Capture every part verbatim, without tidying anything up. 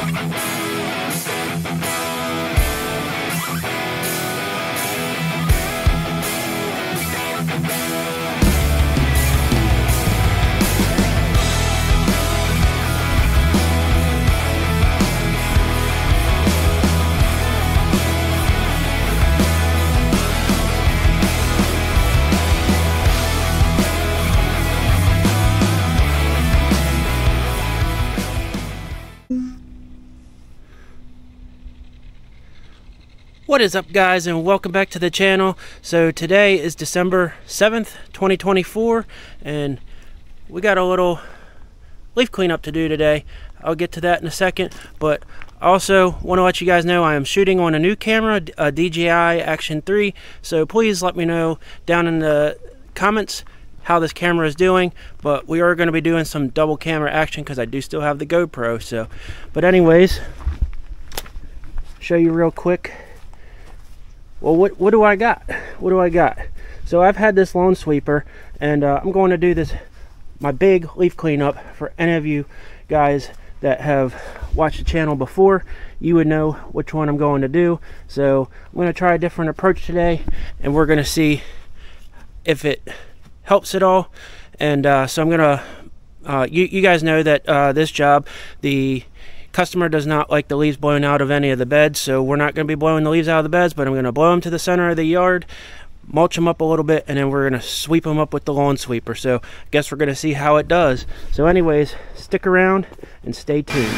What is up, guys, and welcome back to the channel. So today is December seventh, twenty twenty-four, and we got a little leaf cleanup to do today. I'll get to that in a second, but also want to let you guys know I am shooting on a new camera, a D J I Action three, so please let me know down in the comments how this camera is doing. But we are going to be doing some double camera action because I do still have the GoPro. So but anyways, show you real quick. Well, what, what do I got? What do I got? So I've had this lawn sweeper, and uh, I'm going to do this, my big leaf cleanup. For any of you guys that have watched the channel before, you would know which one I'm going to do. So I'm going to try a different approach today, and we're going to see if it helps at all. And uh, so I'm going to, uh, you, you guys know that uh, this job, the customer does not like the leaves blown out of any of the beds, so we're not going to be blowing the leaves out of the beds, but I'm going to blow them to the center of the yard, mulch them up a little bit, and then we're going to sweep them up with the lawn sweeper. So I guess we're going to see how it does. So anyways, stick around and stay tuned.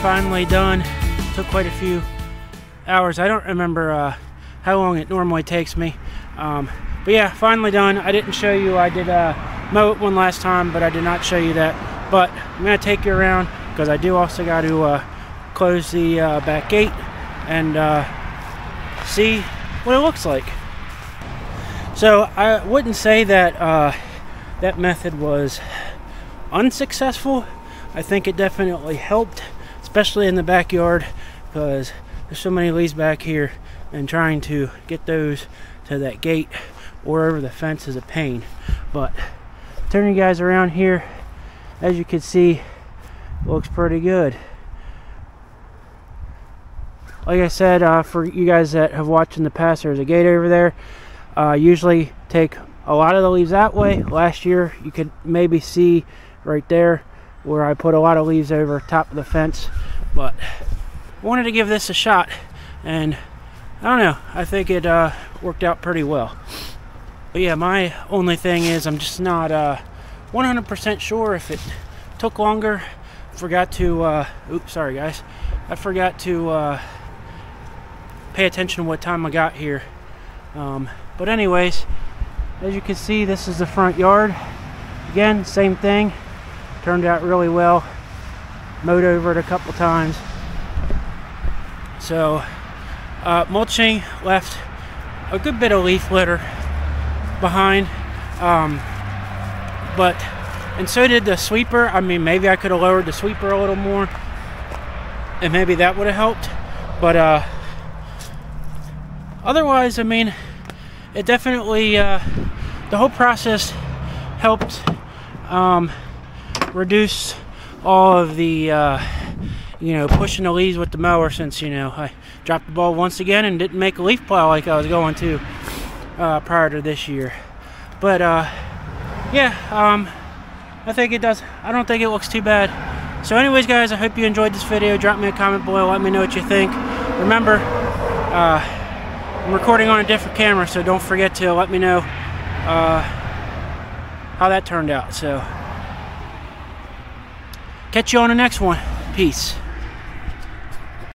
finally done. Took quite a few hours. I don't remember uh, how long it normally takes me. Um, but yeah, finally done. I didn't show you. I did uh, mow it one last time, but I did not show you that. But I'm going to take you around because I do also got to uh, close the uh, back gate and uh, see what it looks like. So I wouldn't say that uh, that method was unsuccessful. I think it definitely helped, especially in the backyard, because there's so many leaves back here, and trying to get those to that gate or over the fence is a pain. But turning you guys around here, as you can see, it looks pretty good. Like I said, uh, for you guys that have watched in the past, there's a gate over there. Uh, usually take a lot of the leaves that way. Last year you could maybe see right there where I put a lot of leaves over top of the fence, but I wanted to give this a shot, and I don't know, I think it uh, worked out pretty well. But yeah, my only thing is I'm just not uh, one hundred percent sure if it took longer. Forgot to uh, oops sorry guys I forgot to uh, pay attention to what time I got here. Um, but anyways, as you can see, this is the front yard. Again, same thing, turned out really well. Mowed over it a couple times. So uh, mulching left a good bit of leaf litter behind, um, but and so did the sweeper. I mean, maybe I could have lowered the sweeper a little more and maybe that would have helped, but uh, otherwise, I mean, it definitely uh, the whole process helped um, reduce all of the uh, you know, pushing the leaves with the mower, since, you know, I dropped the ball once again and didn't make a leaf plow like I was going to uh, prior to this year. But uh, yeah, um, I think it does. I don't think it looks too bad. So anyways, guys, I hope you enjoyed this video. Drop me a comment below. Let me know what you think. Remember, uh, I'm recording on a different camera, so don't forget to let me know uh, how that turned out. So catch you on the next one. Peace.